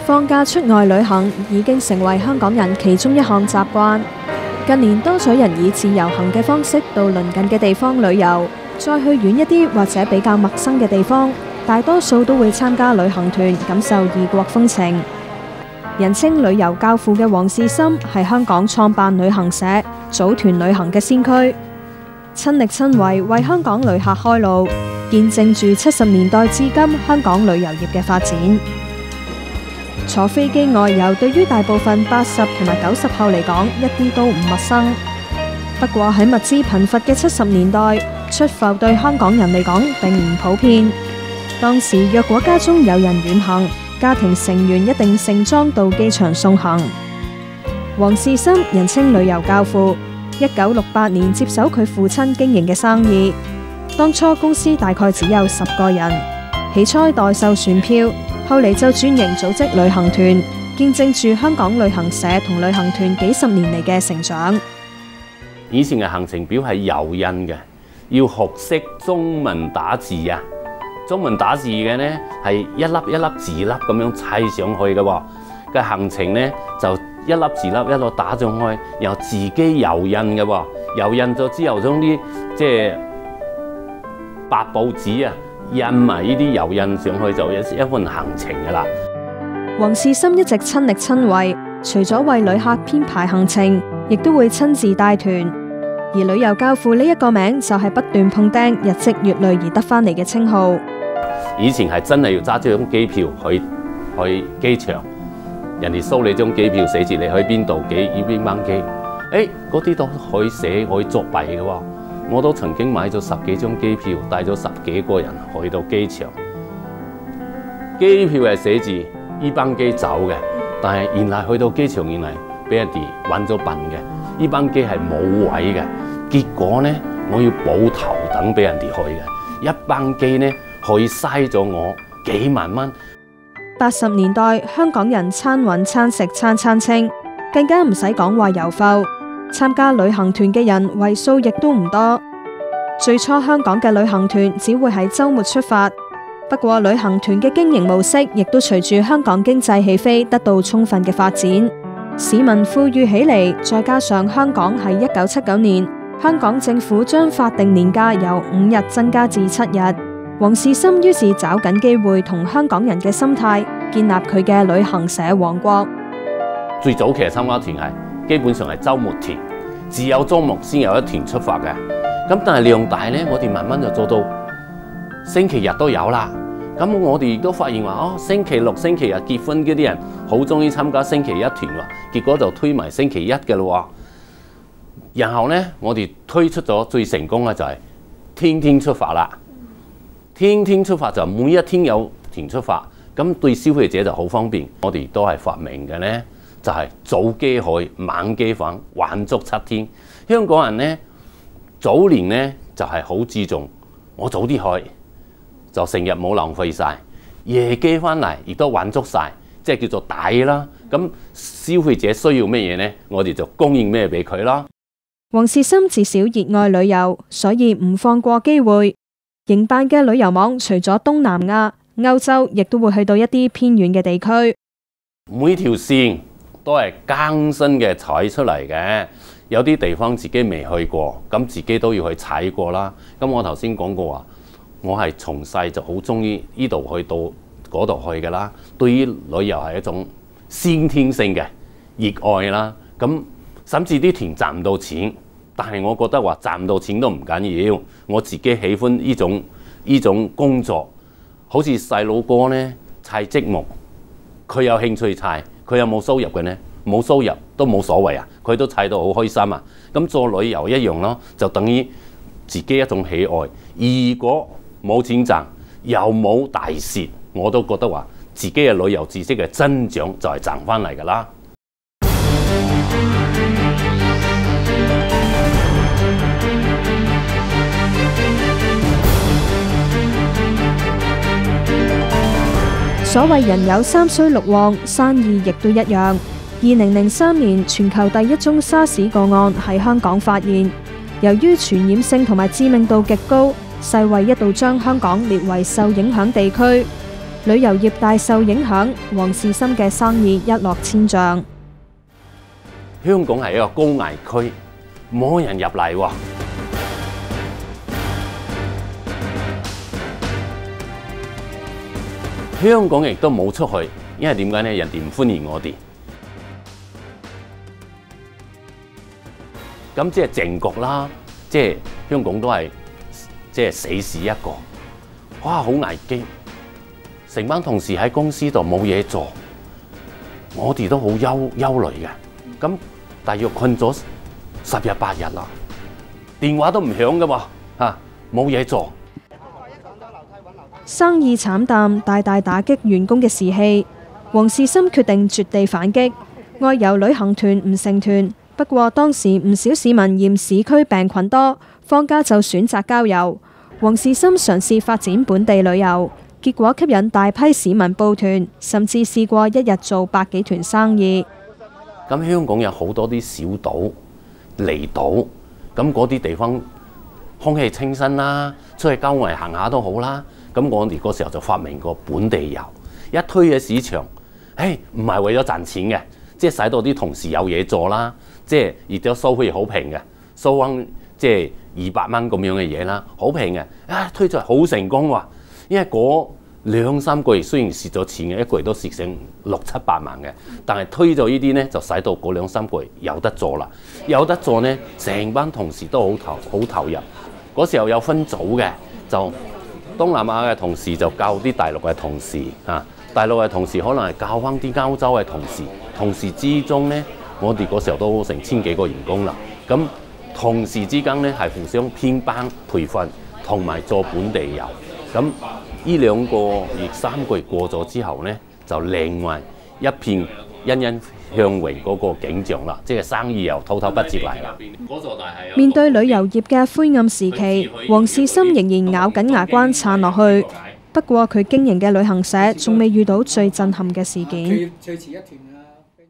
放假出外旅行已經成為香港人其中一項習慣。近年多咗人以自由行嘅方式到鄰近嘅地方旅遊，再去遠一啲或者比較陌生嘅地方，大多數都會參加旅行團，感受異國風情。人稱旅遊教父嘅黃士森係香港創辦旅行社、組團旅行嘅先驅，親力親為香港旅客開路，見證住70年代至今香港旅遊業嘅發展。坐飛機外遊對於大部分80同埋90後嚟講一啲都唔陌生。不過喺物資貧乏嘅70年代，出埠對香港人嚟講並唔普遍。當時若果家中有人遠行，家庭成員一定盛裝到機場送行。黃士森人稱旅遊教父，1968年接手佢父親經營嘅生意。當初公司大概只有10個人，起初代售船票，後嚟就轉型組織旅行團，見證住香港旅行社同旅行團幾十年嚟嘅成長。 以前嘅行程表係油印嘅，要學識中文打字啊！中文打字嘅呢係一粒一粒字粒咁樣砌上去嘅喎，嘅行程呢就一粒字粒一路打上去，然後自己油印嘅喎，油印咗之後將啲即係白報紙啊印埋呢啲油印上去，就一份行程㗎啦。 黃士森一直親力親為，除咗為旅客編排行程，亦都會親自帶團。而旅遊教父呢一個名就係不斷碰釘、日積月累而得返嚟嘅稱號。 以前係真係要揸張機票去機場，人哋收你張機票，寫住你去邊度邊班機，嗰啲都可以寫可以作弊嘅喎。我都曾經買咗10幾張機票，帶咗10幾個人去到機場，機票係寫住呢班機走嘅，但係原來去到機場原來俾人哋揾咗笨嘅，呢班機係冇位嘅，結果呢我要補頭等俾人哋去嘅，一班機呢可以嘥咗我幾萬蚊。 80年代香港人餐揾餐食餐餐清，更加唔使講話遊埠。參加旅行團嘅人為數亦都唔多。最初香港嘅旅行團只會喺週末出發，不過旅行團嘅經營模式亦都隨住香港經濟起飛得到充分嘅發展，市民富裕起嚟，再加上香港喺1979年香港政府將法定年假由5日增加至7日，黃士森於是找緊機會同香港人嘅心態建立佢嘅旅行社王國。 最早期嘅參加團係基本上係週末團，只有週末先有一團出發嘅。咁但係量大呢，我哋慢慢就做到星期日都有啦。咁我哋亦都發現話，星期六、星期日結婚嗰啲人好中意參加星期一團喎，結果就推埋星期一嘅咯。然後呢，我哋推出咗最成功嘅就係天天出發啦。天天出發就每一天有團出發，咁對消費者就好方便。我哋都係發明嘅呢，就係早機去，晚機返，玩足7天。香港人呢，早年呢就係好注重，我早啲去就成日冇浪費晒，夜機返嚟亦都玩足晒，即係叫做抵啦。咁消費者需要咩嘢呢？我哋就供應咩俾佢啦。 黃士森自小熱愛旅遊，所以唔放過機會。營辦嘅旅遊網除咗東南亞、歐洲，亦都會去到一啲偏遠嘅地區。 每條線都係更新嘅踩出嚟嘅，有啲地方自己未去過，咁自己都要去踩過啦。咁我頭先講過話，我係從細就好中意呢度去到嗰度去嘅啦。對於旅遊係一種先天性嘅熱愛啦。咁甚至啲團賺唔到錢，但係我覺得話賺唔到錢都唔緊要，我自己喜歡呢種工作。好似細佬哥呢，砌積木，佢有興趣砌，佢有冇收入嘅呢？冇收入都冇所謂啊，佢都砌到好開心啊。咁做旅遊一樣咯，就等於自己一種喜愛。如果冇錢賺，又冇大蝕，我都覺得話自己嘅旅遊知識嘅增長就係賺翻嚟㗎啦。 所謂人有三衰六旺，生意亦都一樣。2003年，全球第一宗沙士個案喺香港發現，由於傳染性同埋致命度極高，世衛一度將香港列為受影響地區。 旅遊業大受影響，黃士心嘅生意一落千丈。 香港係一個高危區，冇人入嚟喎。香港亦都冇出去，因為點解呢？人哋唔歡迎我哋。咁即係靜局啦，即係香港都係即係死市一個，哇！好危機，成班同事喺公司度冇嘢做，我哋都好憂慮嘅。咁大約困咗10日8日啦，電話都唔響㗎喎，嚇冇嘢做。 生意慘淡，大大打擊員工嘅士氣。黃士心決定絕地反擊，外遊旅行團唔成團。不過當時唔少市民嫌市區病菌多，放假就選擇郊遊。黃士心嘗試發展本地旅遊，結果吸引大批市民報團，甚至試過一日做百幾團生意。 咁香港有好多啲小島、離島，咁嗰啲地方空氣清新啦，出去郊外行下都好啦。咁我哋嗰時候就發明個本地遊，一推嘅市場，唔係為咗賺錢嘅，即係使到啲同事有嘢做啦，即係亦都收費好平嘅，收翻即係200蚊咁樣嘅嘢啦，好平嘅，推出嚟好成功喎，因為嗰2、3個月雖然蝕咗錢嘅，一個月都蝕成6、7百萬嘅，但係推咗呢啲呢，就使到嗰2、3個月有得做啦，有得做呢，成班同事都好投入，嗰時候有分組嘅就。東南亞嘅同事就教啲大陸嘅同事，大陸嘅同事可能係教翻啲歐洲嘅同事。同事之中呢，我哋嗰時候都成1000幾個員工啦。咁同事之間呢係互相編班培訓，同埋做本地遊。咁呢2個月、3個月過咗之後呢，就另外一片欣欣向榮嗰個景象啦，即係生意又滔滔不接嚟啦。 面對旅遊業嘅灰暗時期，黃士心仍然咬緊牙關撐落去。不過佢經營嘅旅行社仲未遇到最震撼嘅事件。 最遲一團啦。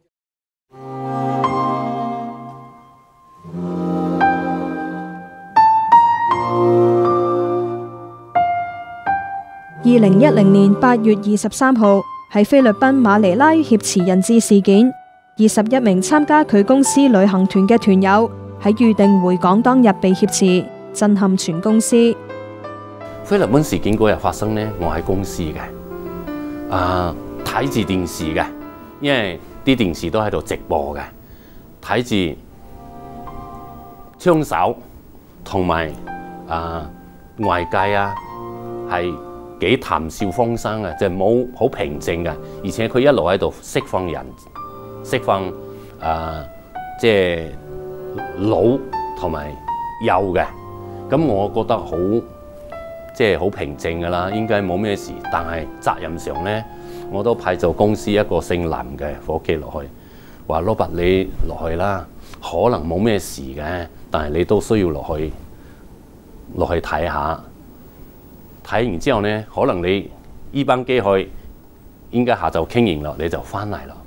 2010年8月23號係菲律賓馬尼拉挾持人質事件。21名參加佢公司旅行團嘅團友喺預定回港當日被挾持，震撼全公司。 菲律賓事件嗰日發生呢，我喺公司嘅，睇住電視嘅，因為啲電視都喺度直播嘅，睇住槍手同埋外界係幾談笑風生嘅，就冇好平靜嘅，而且佢一路喺度釋放人。釋放即係老同埋幼嘅，咁我覺得好平靜㗎啦，應該冇咩事。但係責任上呢，我都派咗公司一個姓林嘅夥計落去，話羅伯你落去啦，可能冇咩事嘅，但係你都需要落去睇下。睇完之後呢，可能你呢班機去應該下晝傾完啦，你就翻嚟啦。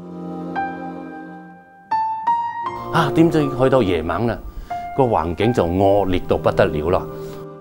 點知去到夜晚啦，個環境就惡劣到不得了啦，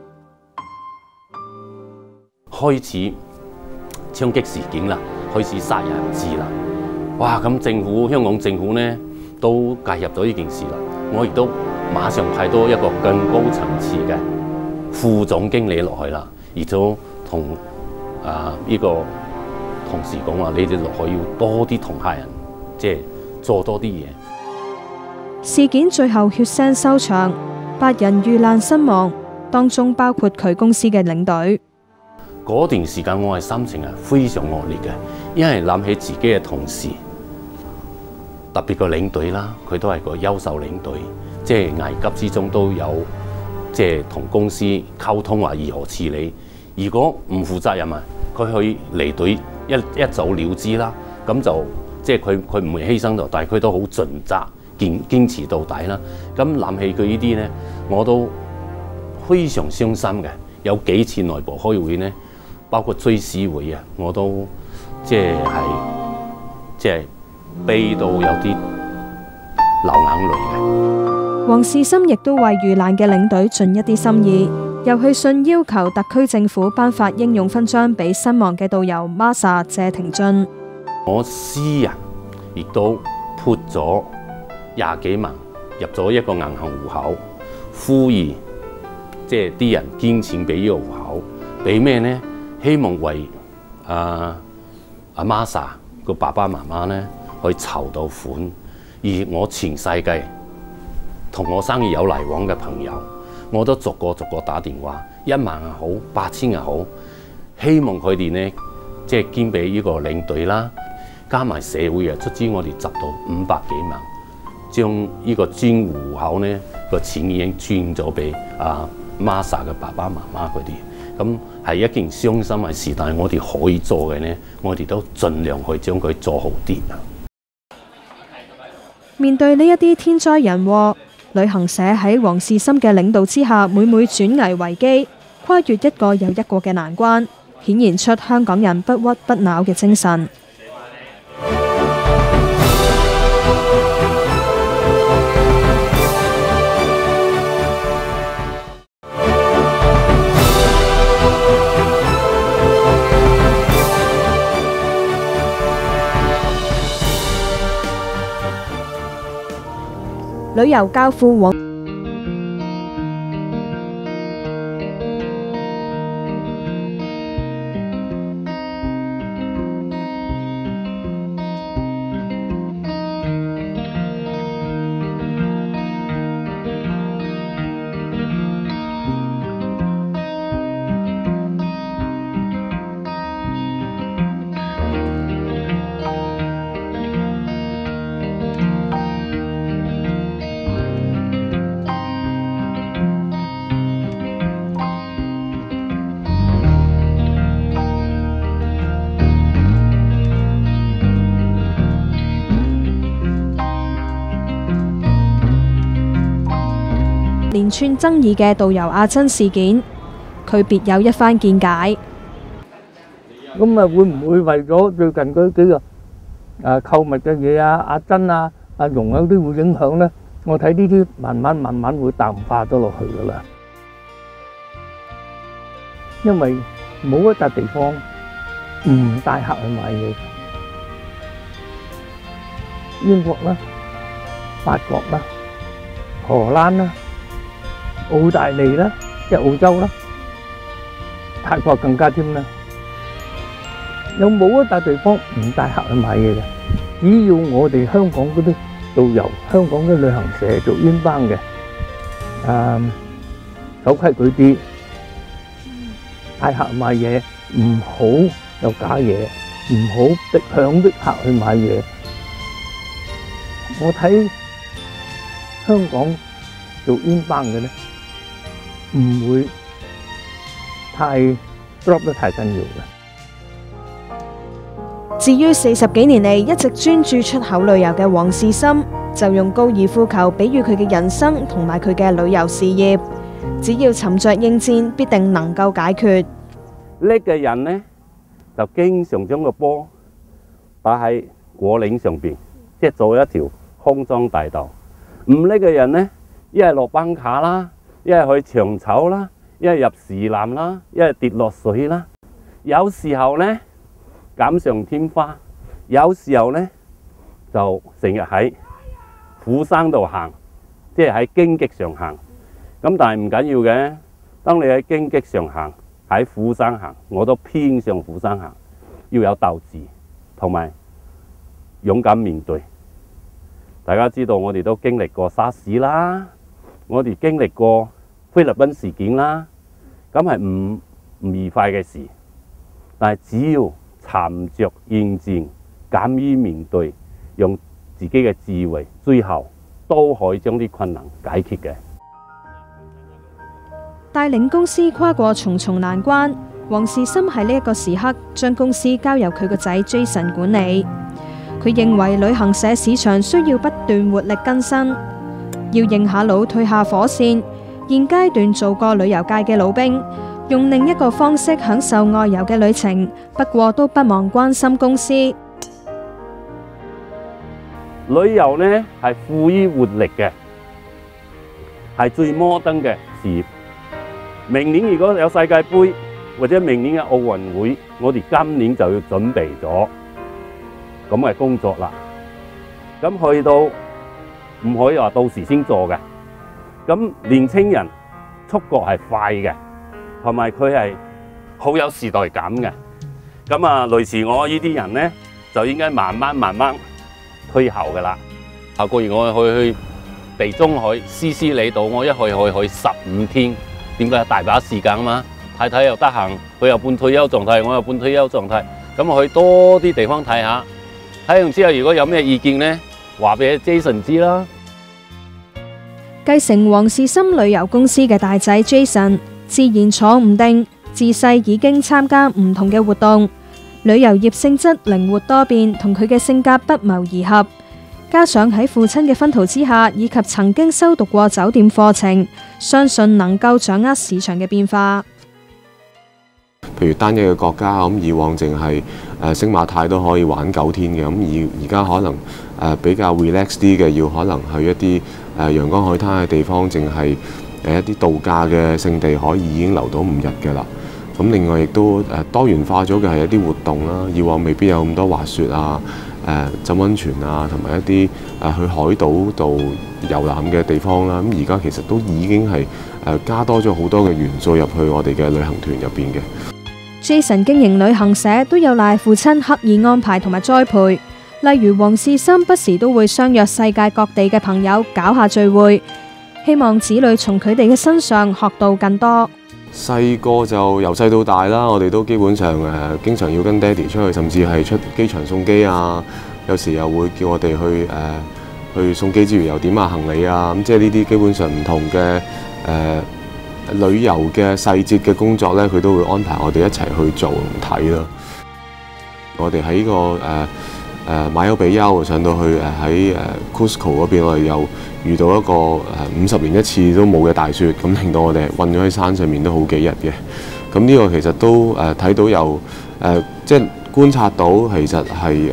開始槍擊事件啦，開始殺人質啦，哇！咁香港政府呢都介入咗呢件事啦，我亦都馬上派多一個更高層次嘅副總經理落去啦，而都同呢個同事講話，你哋落去要多啲同客人即係做多啲嘢。 事件最後血腥收場，8人遇難身亡，當中包括佢公司嘅領隊。 嗰段時間我係心情係非常惡劣嘅，因為諗起自己嘅同事，特別個領隊啦，佢都係個優秀領隊，即係危急之中都有即係同公司溝通話如何處理。如果唔負責任佢去離隊一走了之啦，咁就即係佢唔會犧牲到，但係佢都好盡責。堅持到底啦！咁諗起佢呢啲呢，我都非常傷心嘅。有幾次內部開會呢，包括追思會我都即係悲到有啲流眼淚嘅。 黃士心亦都為遇難嘅領隊盡一啲心意， 又去信要求特區政府頒發英勇勳章俾身亡嘅導遊 Masa 謝廷駿。 我私人亦都撥咗20幾萬入咗一個銀行戶口，呼籲即係啲人捐錢俾呢個戶口，俾咩呢？希望為阿 Masa 個爸爸媽媽呢去籌到款，而我全世界同我生意有來往嘅朋友，我都逐個打電話，1萬又好，8000又好，希望佢哋呢即係捐俾呢個領隊啦。加埋社會啊，出資我哋集到500幾萬，將呢個專戶戶口呢個錢已經轉咗俾Masa 嘅爸爸媽媽佢哋，咁係一件傷心嘅事，但係我哋可以做嘅呢，我哋都盡量去將佢做好啲。 面對呢一啲天災人禍，旅行社喺黃士心嘅領導之下，每轉危為機，跨越一個又一個嘅難關，顯現出香港人不屈不撓嘅精神。旅遊教父黃連串爭議嘅導遊阿珍事件，佢別有一番見解。 咁會唔會為咗最近嗰幾個購物嘅嘢阿珍阿容有啲會影響呢？我睇呢啲慢慢會淡化咗落去噶啦，因為冇一笪地方唔帶客去買嘢，英國啦、法國啦、荷蘭啦、澳大利啦，即係澳洲啦，泰國更加添啦。有冇一笪地方唔帶客去買嘢嘅？只要我哋香港嗰啲導遊、香港嘅旅行社做英班嘅，守規矩啲，帶客買嘢唔好有假嘢，唔好強迫客去買嘢。我睇香港做英班嘅咧，唔會太 drop 得太緊要嘅。 至於40幾年嚟一直專注出口旅遊嘅黃士心，就用高爾夫球比喻佢嘅人生同埋佢嘅旅遊事業。只要沉着應戰，必定能夠解決。 叻嘅人呢，就經常將個波擺喺果嶺上邊，即係做一條空中大道。唔叻嘅人呢，一係落班卡啦，一係去長草啦，一係入樹林啦，一係跌落水啦。有時候呢，錦上添花，有時候呢就成日喺虎山度行，即係喺荊棘上行。咁但係唔緊要嘅，當你喺荊棘上行，喺虎山行，我都偏向虎山行。要有鬥志，同埋勇敢面對。大家知道我哋都經歷過沙士啦，我哋經歷過菲律賓事件啦，咁係唔愉快嘅事。但係只要沉着應戰，敢於面對，用自己嘅智慧，最後都可以將啲困難解決嘅。 帶領公司跨過重重難關，黃士心喺呢一個時刻將公司交由佢個仔 Jason 管理。佢認為旅行社市場需要不斷活力更新，要認下老退下火線。現階段做過旅遊界嘅老兵，用另一個方式享受外遊嘅旅程，不過都不忘關心公司。 旅遊呢係賦予活力嘅，係最摩登嘅事業。 明年如果有世界盃或者明年嘅奧運會，我哋今年就要準備咗咁嘅工作啦。咁去到唔可以話到時先做嘅。咁年青人觸覺係快嘅，同埋佢係好有時代感嘅。咁啊，類似我呢啲人咧，就應該慢慢推後噶啦。下個月我去地中海斯斯里島，我一去15天，點解大把時間啊嘛？太太又得閒，佢又半退休狀態，我又半退休狀態，咁我去多啲地方睇下。睇完之後，如果有咩意見咧，話俾 Jason 知啦。 繼承黃氏森旅遊公司嘅大仔 Jason， 自然坐唔定，自細已經參加唔同嘅活動。旅遊業性質靈活多變，同佢嘅性格不謀而合。加上喺父親嘅薰陶之下，以及曾經修讀過酒店課程，相信能夠掌握市場嘅變化。 譬如單一嘅國家，咁以往淨係星馬泰都可以玩9天嘅，咁而家可能比較 relax 啲嘅，要可能去一啲陽光海灘嘅地方，淨係一啲度假嘅勝地，可以已經留到5日嘅啦。咁另外亦都多元化咗嘅係一啲活動啦，以往未必有咁多滑雪啊、浸溫泉啊，同埋一啲去海島度遊覽嘅地方啦。咁而家其實都已經係加多咗好多嘅元素入去我哋嘅旅行團入邊嘅。 Jason 經營旅行社都有賴父親刻意安排同埋栽培，例如黃氏森不時都會相約世界各地嘅朋友搞下聚會，希望子女從佢哋嘅身上學到更多。 細個就由細到大啦，我哋都基本上經常要跟爹哋出去，甚至係出機場送機啊。有時又會叫我哋去送機之餘又點下行李啊。咁即係呢啲基本上唔同嘅旅遊嘅細節嘅工作咧，佢都會安排我哋一齊去做同睇咯。我哋喺個馬丘比丘上到去喺Cusco 嗰邊，我哋又遇到一個50年一次都冇嘅大雪，咁令到我哋困咗喺山上面都好幾日嘅。咁呢個其實都睇到有即係觀察到其實係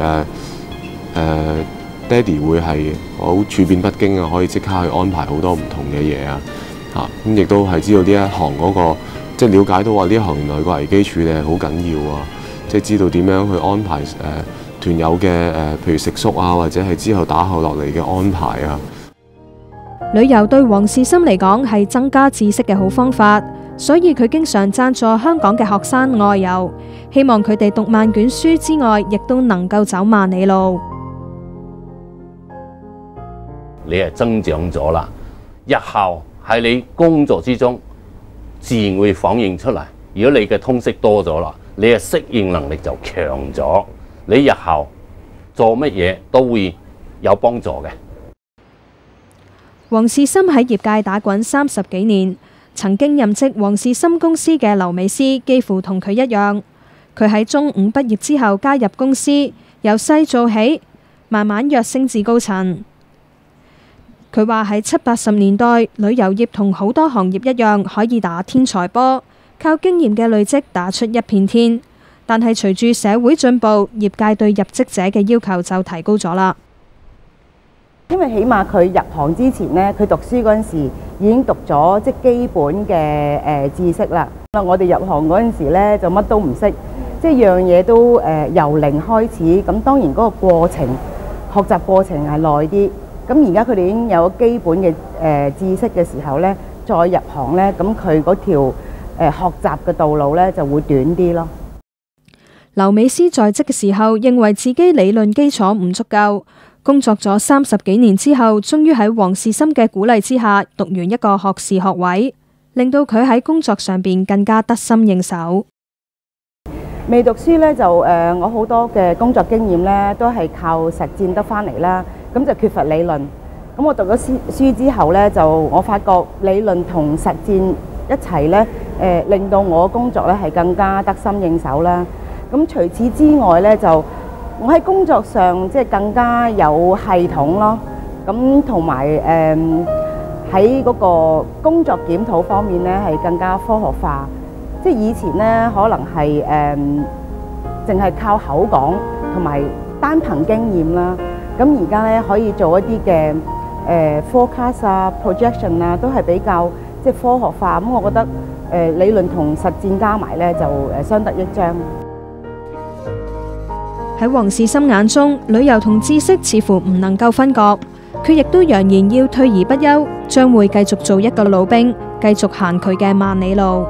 爹哋會係好處變不驚啊，可以即刻去安排好多唔同嘅嘢啊。咁亦都係知道呢一行嗰個，即係了解到話呢一行原來個危機處理係好緊要啊！即係知道點樣去安排團友嘅譬如食宿啊，或者係之後打後落嚟嘅安排啊。 旅遊對黃氏森嚟講係增加知識嘅好方法，所以佢經常贊助香港嘅學生外遊，希望佢哋讀萬卷書之外，亦都能夠走萬里路。 你係增長咗啦，日後喺你工作之中，自然會反映出嚟。如果你嘅通識多咗啦，你嘅適應能力就強咗，你日後做乜嘢都會有幫助嘅。 黃氏森喺業界打滾30幾年，曾經任職黃氏森公司嘅劉美詩幾乎同佢一樣。佢喺中五畢業之後加入公司，由細做起，慢慢躍升至高層。佢話喺70、80年代，旅遊業同好多行業一樣，可以打天才波，靠經驗嘅累積打出一片天。但係隨住社會進步，業界對入職者嘅要求就提高咗啦。 因為起碼佢入行之前呢，佢讀書嗰陣時已經讀咗即係基本嘅知識啦。我哋入行嗰陣時呢，就乜都唔識，即係樣嘢都由零開始。咁當然嗰個過程學習過程係耐啲。咁而家佢哋已經有基本嘅知識嘅時候呢，再入行呢，咁佢嗰條學習嘅道路呢就會短啲咯。 劉美詩在職嘅時候，認為自己理論基礎唔足夠，工作咗30幾年之後，終於喺黃氏森嘅鼓勵之下，讀完一個學士學位，令到佢喺工作上邊更加得心應手。 未讀書呢，就我好多嘅工作經驗呢，都係靠實踐得返嚟啦。咁就缺乏理論。咁我讀咗書之後呢，就我發覺理論同實踐一齊呢，令到我工作呢係更加得心應手啦。咁除此之外呢，就我喺工作上即係更加有系統咯。咁同埋喺嗰個工作檢討方面呢，係更加科學化。即係以前呢，可能係淨係靠口講同埋單憑經驗啦。咁而家咧可以做一啲嘅forecast 啊、projection 啊，都係比較即係科學化。咁我覺得理論同實戰加埋咧，就相得益彰。 喺黃士心眼中，旅遊同知識似乎唔能夠分割，佢亦都揚言要退而不休，將會繼續做一個老兵，繼續行佢嘅萬里路。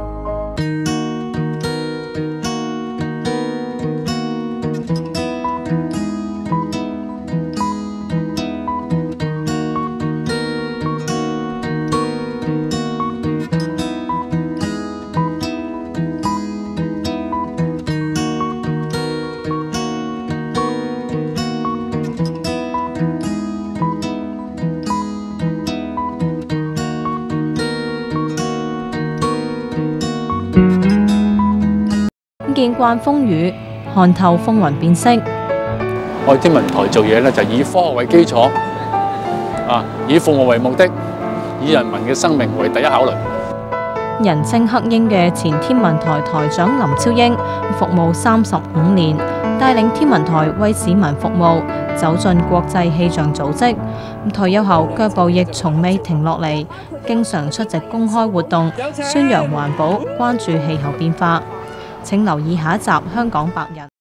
見慣風雨，看透風雲變色。 我哋天文台做嘢咧，就以科學為基礎，以服務為目的，以人民嘅生命為第一考慮。 人稱黑鷹嘅前天文台台長林超英，服務35年，帶領天文台為市民服務，走進國際氣象組織。退休後腳步亦從未停落嚟，經常出席公開活動，宣揚環保，關注氣候變化。請留意下一集《香港白人》。